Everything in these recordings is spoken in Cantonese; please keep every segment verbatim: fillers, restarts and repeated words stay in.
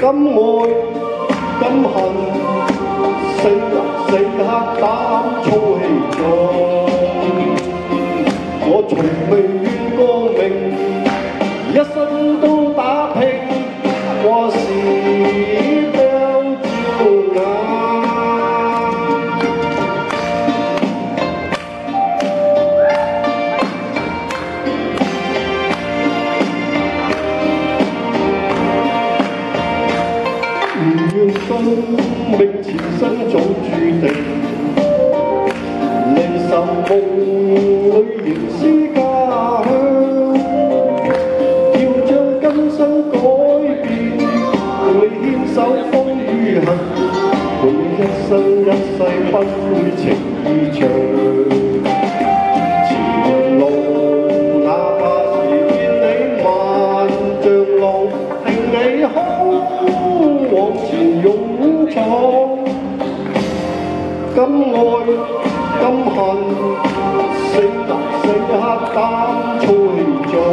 甘愛甘恨，死人死刻膽粗氣壯。我從未怨過命，一生都打拼，我是標照眼。唔願信命前生早注定，離愁夢裏仍思家鄉，要將今生改變，同你牽手風雨行，伴你一生一世不悔情意長。前路哪怕是千里萬丈路，挺起胸往前勇闖。甘愛甘恨，死人死刻膽粗氣壯。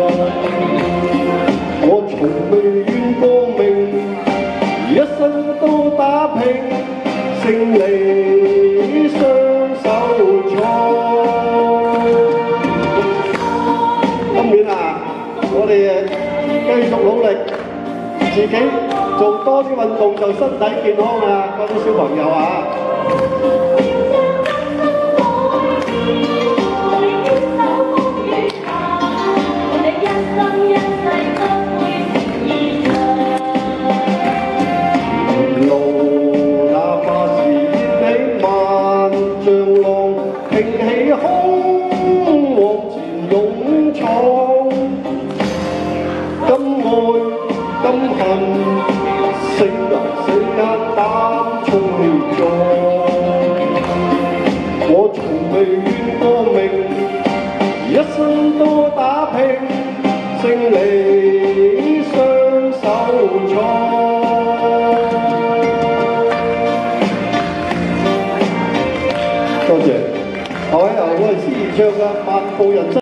我從未怨過命，一生都打拼，勝利雙手創。今年啊，我哋繼續努力，自己做多啲運動就身體健康啊！各位小朋友啊！挺起胸往前勇闖，甘愛甘恨，死人死刻膽粗氣壯。我從未怨過命，一生都打拼，勝利雙手創。多謝。各位由嗰陣時唱嘅《漫步人生》。